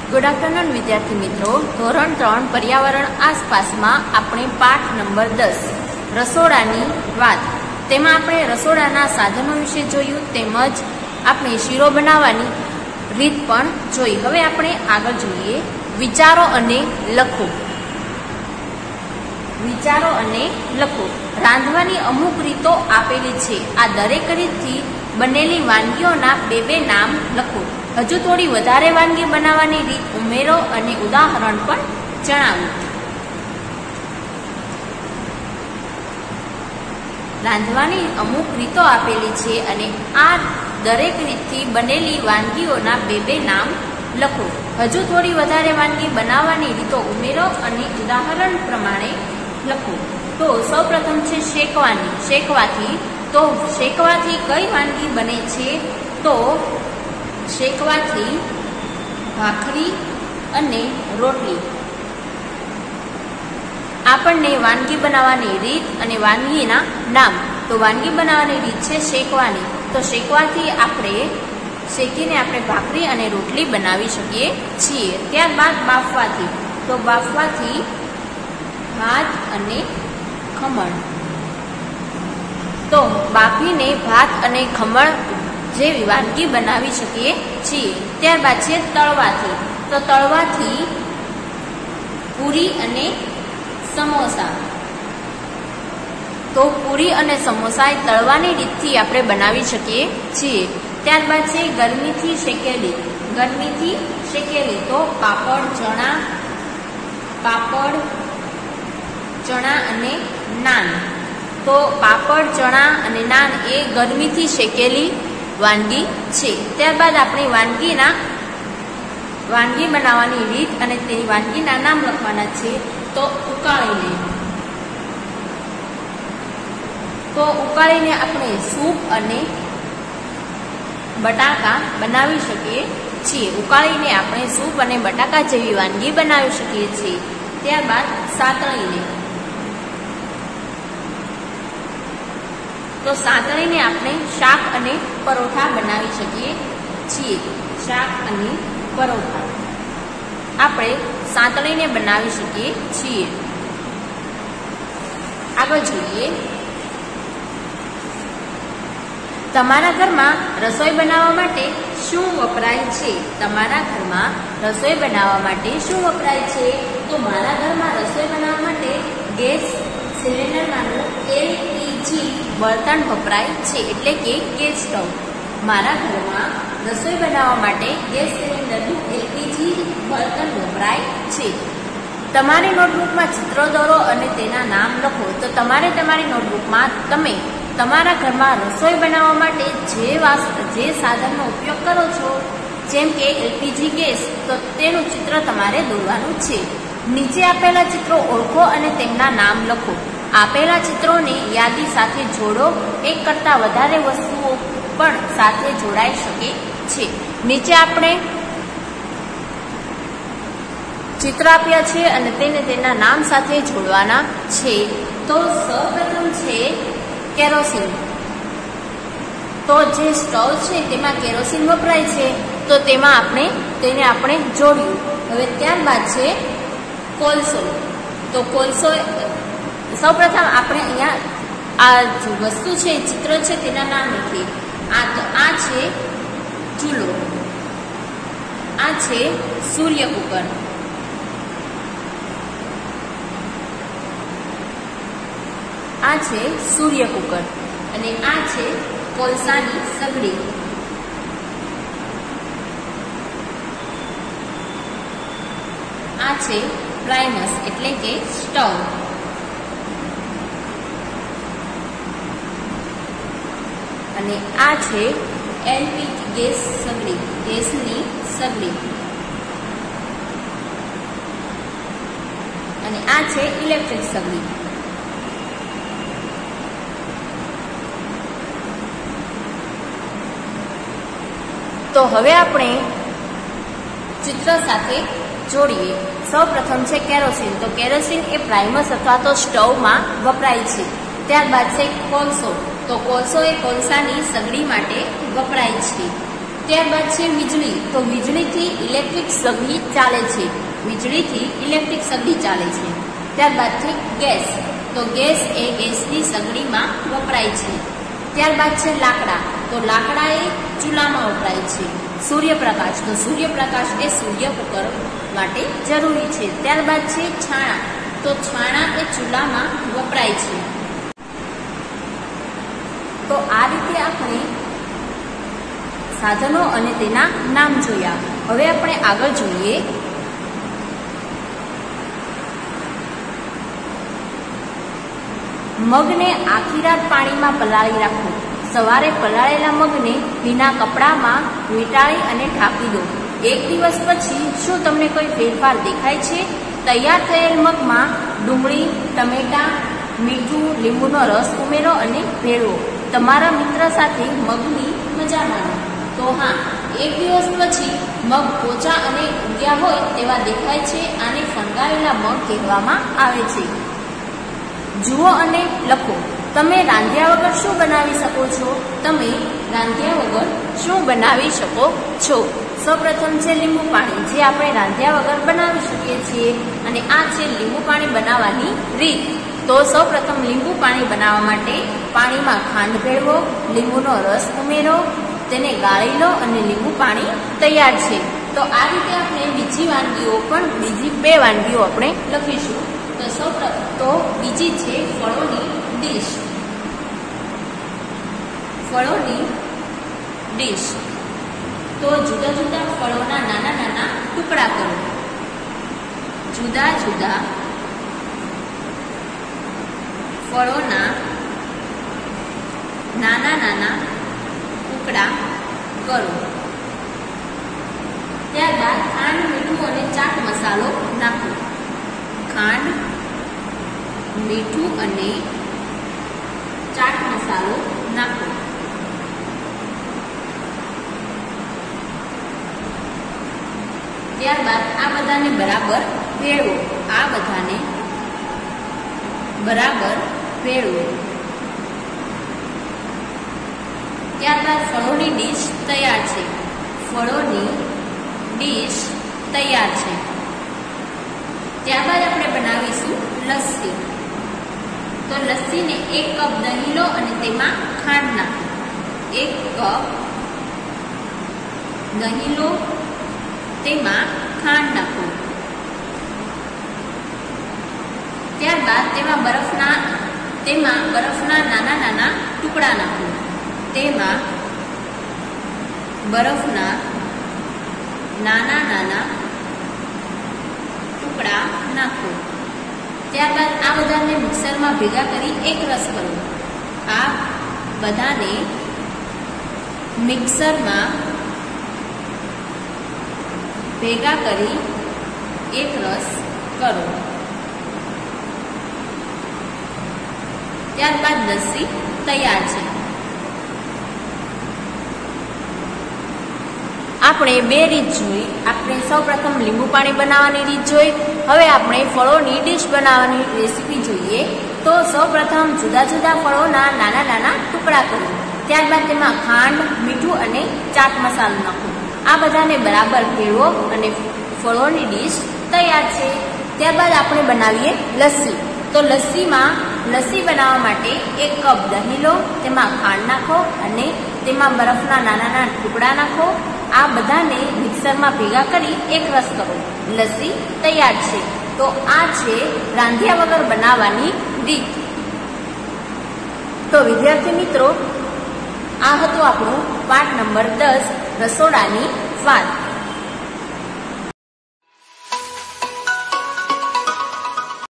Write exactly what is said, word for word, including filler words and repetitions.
Good afternoon विद्यार्थी मित्रों, धोरण त्रण पर्यावरण आसपास में આપણે પાઠ નંબર દસ રસોડાની વાત તેમાં આપણે રસોડાના સાધનો વિશે જોયું તેમજ આપણે શીરો બનાવવાની રીત પણ જોઈ। હવે આપણે આગળ જોઈએ વિચારો અને લખો। વિચારો અને લખો। રાંધવાની અમુક રીતો આપેલી છે। આ દરેક રીતથી બનેલી વાનગીઓના બે બે નામ લખો। હજુ થોડી વધારે વાનગી બનાવવાની રીત ઉમેરો અને ઉદાહરણ પણ જણાવો। રાંધવાની અમુક રીતો આપેલી છે અને આ દરેક રીતથી બનેલી વાનગીઓના બે બે નામ લખો। હજુ થોડી વધારે વાનગી બનાવવાની રીતો ઉમેરો અને ઉદાહરણ પ્રમાણે લખો। તો સૌપ્રથમ છે શેકવાની। શેકવાથી તો શેકવાથી કઈ વાનગી બને છે? તો શેકવાથી ભાખરી અને રોટલી। આપણને વાનગી બનાવવાની રીત અને વાનગીના નામ। તો વાનગી બનાવવાની રીત છે શેકવાની। તો શેકવાથી આપણે શેકીને આપણે ભાખરી અને રોટલી બનાવી શકીએ છીએ। ત્યારબાદ બાફવાથી તો બાફવાથી ભાત અને ખમણ। તો બાફીને ભાત અને ખમણ જેવી વાનગી બનાવી શકીએ છીએ। ત્યારબાદ છે તળવાથી તો તળવાથી પૂરી અને સમોસા। તો પૂરી અને સમોસા તળવાની રીતથી આપણે બનાવી શકીએ છીએ। ત્યારબાદ છે ગરમીથી શેકેલી। ગરમીથી શેકેલી તો પાપડ ચણા પાપડ ચણા અને નાન। તો પાપડ ચણા અને નાન એ ગરમીથી શેકેલી વાનગી છે। ત્યારબાદ આપણે વાનગીના વાનગી બનાવવાની રીત અને તેની વાનગીના નામ લખવાના છે। તો ઉકાળીને તો ઉકાળીને આપણે સૂપ અને બટાકા બનાવી શકીએ છીએ। ઉકાળીને આપણે સૂપ અને બટાકા જેવી વાનગી બનાવી શકીએ છીએ। ત્યારબાદ સાતળીને તો સાતળીને આપણે શાક અને પરોઠા બનાવી શકીએ છીએ। શાક અને પરોઠા આપણે સાતળીને બનાવી શકીએ છીએ। આગળ જોઈએ તમારા ઘરમાં રસોઈ બનાવવા માટે શું વપરાય છે? તમારા ઘરમાં રસોઈ બનાવવા માટે શું વપરાય છે? તો મારા ઘરમાં રસોઈ બનાવવા માટે ગેસ સિલિન્ડરમાંનું એલપીજી બળતણ વપરાય છે, એટલે કે ગેસ સ્ટવ। મારા ઘરમાં રસોઈ બનાવવા માટે ગેસ સિલિન્ડરનું એલપીજી બળતણ વપરાય છે। તમારી નોટબુકમાં ચિત્રો દોરો અને તેના નામ લખો। તો તમારે તમારી નોટબુકમાં તમે તમારા ઘરમાં રસોઈ બનાવવા માટે જે વાસ જે સાધનનો ઉપયોગ કરો છો, જેમ કે એલપીજી ગેસ, તો તેનું ચિત્ર તમારે દોરવાનું છે। નીચે આપેલા ચિત્રો ઓળખો અને તેમના નામ લખો। આપેલા ચિત્રોને યાદી સાથે જોડો। એક કરતાં વધારે વસ્તુઓ પણ સાથે જોડાઈ શકે છે। નીચે આપણે ચિત્ર આપ્યા છે અને તેને તેના નામ સાથે જોડવાના છે। તો સૌપ્રથમ છે કેરોસીન। તો જે સ્ટવ છે તેમાં કેરોસીન વપરાય છે, તો તેમાં આપણે તેને આપણે જોડ્યું। હવે ત્યારબાદ છે કોલસો। તો કોલસો સૌપ્રથમ આપણે અહીંયા આ જે વસ્તુ છે ચિત્ર છે તેના નામ લખીએ। આ તો આ છે ચૂલો, આ છે સૂર્ય કુકર, આ છે સૂર્ય કુકર અને આ છે કોલસાની સગડી, આ છે પ્રાઇમસ એટલે કે સ્ટવ, અને આ છે એલપીજી ગેસ સગડી ગેસની સગડી, અને આ છે ઇલેક્ટ્રિક સગડી। તો હવે આપણે ચિત્ર સાથે જોડીએ। સૌપ્રથમ છે કેરોસીન। તો કેરોસીન એ પ્રાઇમસ અથવા તો સ્ટવમાં વપરાય છે। ત્યારબાદ છે કોલસો। તો કોલસો એ કોલસાની સગડી માટે વપરાય છે। ત્યારબાદ છે વીજળી. તો વીજળીથી ઇલેક્ટ્રિક સગડી ચાલે છે. વીજળીથી ઇલેક્ટ્રિક સગડી ચાલે છે. ત્યારબાદ છે ગેસ. તો ગેસ એ ગેસની સગડીમાં વપરાય છે. ત્યારબાદ છે લાકડા. તો લાકડા એ ચૂલામાં વપરાય છે. સૂર્યપ્રકાશ. તો સૂર્યપ્રકાશ એ સૂર્ય કુકર માટે જરૂરી છે. ત્યારબાદ છે છાણા. તો છાણા એ ચૂલામાં વપરાય છે. તો આ રીતે આપણે સાધનો અને તેના નામ જોયા. હવે આપણે આગળ જોઈએ મગને આખી રાત પાણીમાં પલાળી રાખો. સવારે પલાળેલા મગને ભીના કપડામાં વીંટાળી અને ઢાંકી દો. એક દિવસ પછી શું તમને કોઈ ફેરફાર દેખાય છે? તૈયાર થયેલ મગમાં ડુંગળી, ટમેટાં, મીઠું, લીંબુનો રસ ઉમેરો અને ભેળવો. તમારા મિત્ર સાથે મગની મજા માણો. તો હા, એક દિવસ પછી મગ પોચા અને ઉગ્યા હોય તેવા દેખાય છે. આને ફણગાવેલા મગ કહેવામાં આવે છે. જુઓ અને લખો. તમે રાંધ્યા વગર શું બનાવી શકો છો? તમે રાંધ્યા વગર શું બનાવી શકો છો? સૌપ્રથમ છે લીંબુ પાણી, જે આપણે રાંધ્યા વગર બનાવી શકીએ છીએ. અને આ છે લીંબુ પાણી બનાવવાની રીત. તો સૌપ્રથમ લીંબુ પાણી બનાવવા માટે પાણીમાં ખાંડ ભેળવો, લીંબુનો રસ ઉમેરો, તેને ગાળી લો અને લીંબુ પાણી તૈયાર છે. તો આ રીતે આપણે બીજી વાનગીઓ પણ બીજી બે વાનગીઓ આપણે લખીશું. તો સૌપ્રથમ તો બીજી છે ફળોની ડીશ. ફળોની ડીશ. તો જુદા જુદા ફળોના નાના નાના ટુકડા કરો. જુદા જુદા ફળોના નાના નાના ટુકડા કરો. ત્યારબાદ ખાંડ, મીઠું અને ચાટ મસાલો નાખો. ખાંડ, મીઠું અને ચાટ મસાલો નાખો. ત્યારબાદ આ બધાને બરાબર ભેળવો. આ બધાને બરાબર ભેળવો. ત્યારબાદ ફળોની ડીશ તૈયાર છે. ફળોની ડીશ તૈયાર છે. ત્યારબાદ આપણે બનાવીશું લસ્સી. તો લસ્સીને એક કપ દહીં લો અને તેમાં ખાંડ નાખો. એક કપ દહીં લો, તેમાં ખાંડ નાખો. ત્યારબાદ તેમાં બરફના તેમાં બરફના નાના નાના ટુકડા નાખો. તેમાં બરફના નાના નાના ટુકડા નાખો. ત્યારબાદ આ બધાને મિક્સરમાં ભેગા કરી એક રસ કરો. આ બધાને મિક્સરમાં ભેગા કરી એક રસ કરો. ત્યારબાદ લસ્સી તૈયાર છે. આપણે બે રીત જોઈ. આપણે સૌપ્રથમ લીંબુ પાણી બનાવવાની રીત જોઈ. હવે આપણે ફળોની ડીશ બનાવવાની રેસીપી જોઈએ. તો સૌપ્રથમ જુદા જુદા ફળોના નાના નાના ટુકડા કરો. ત્યારબાદ તેમાં ખાંડ, મીઠું અને ચાટ મસાલો નાખો. આ બધાને બરાબર ભેળવો અને ફળોની ડીશ તૈયાર છે. ત્યારબાદ આપણે બનાવીએ લસ્સી. તો લસ્સીમાં લસ્સી બનાવવા માટે એક કપ દહીં લો, તેમાં ખાંડ નાખો અને તેમાં બરફના નાના નાના ટુકડા નાખો. આ બધાને મિક્સરમાં ભેગા કરી એક રસ કરો. લસ્સી તૈયાર છે. તો આ છે રાંધ્યા વગર બનાવવાની રીત. તો વિદ્યાર્થી મિત્રો, આ હતો આપણો પાઠ નંબર દસ, રસોડાની વાત.